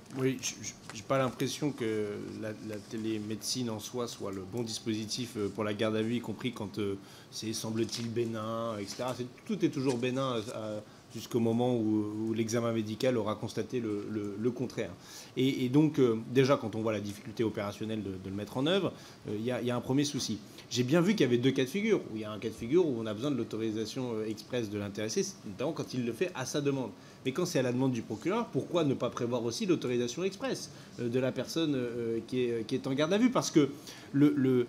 Oui, j'ai pas l'impression que la télémédecine en soi soit le bon dispositif pour la garde à vue, y compris quand c'est semble-t-il bénin, etc. Tout est toujours bénin jusqu'au moment où l'examen médical aura constaté le contraire. Et donc, déjà, quand on voit la difficulté opérationnelle de le mettre en œuvre, y a un premier souci. J'ai bien vu qu'il y avait deux cas de figure. Où il y a un cas de figure où on a besoin de l'autorisation expresse de l'intéressé, notamment quand il le fait à sa demande. Mais quand c'est à la demande du procureur, pourquoi ne pas prévoir aussi l'autorisation expresse de la personne qui est en garde à vue? Parce que il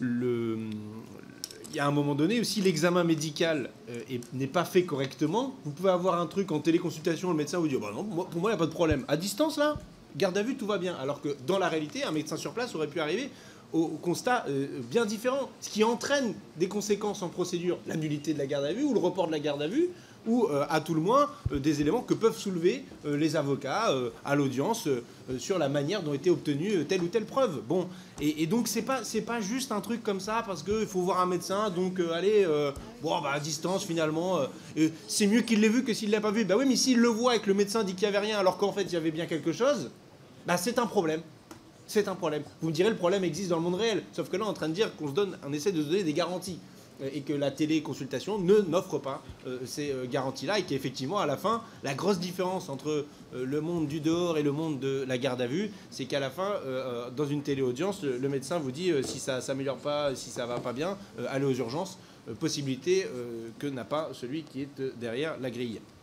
y a un moment donné, si l'examen médical n'est pas fait correctement, vous pouvez avoir un truc en téléconsultation, le médecin vous dit oh bah non, pour moi il n'y a pas de problème. À distance là, garde à vue, tout va bien. Alors que dans la réalité, un médecin sur place aurait pu arriver au constat bien différent, ce qui entraîne des conséquences en procédure, la nullité de la garde à vue ou le report de la garde à vue, ou à tout le moins des éléments que peuvent soulever les avocats à l'audience sur la manière dont était obtenue telle ou telle preuve. Bon, et donc c'est pas juste un truc comme ça parce qu'il faut voir un médecin, donc allez, bon bah à distance finalement, c'est mieux qu'il l'ait vu que s'il l'a pas vu. Bah oui, mais s'il le voit et que le médecin dit qu'il n'y avait rien alors qu'en fait il y avait bien quelque chose, bah c'est un problème. C'est un problème. Vous me direz, le problème existe dans le monde réel. Sauf que là, on est en train de dire on essaie de se donner des garanties. Et que la téléconsultation n'offre pas ces garanties-là. Et qu'effectivement, à la fin, la grosse différence entre le monde du dehors et le monde de la garde à vue, c'est qu'à la fin, dans une téléaudience, le médecin vous dit si ça ne s'améliore pas, si ça ne va pas bien, allez aux urgences. Possibilité que n'a pas celui qui est derrière la grille.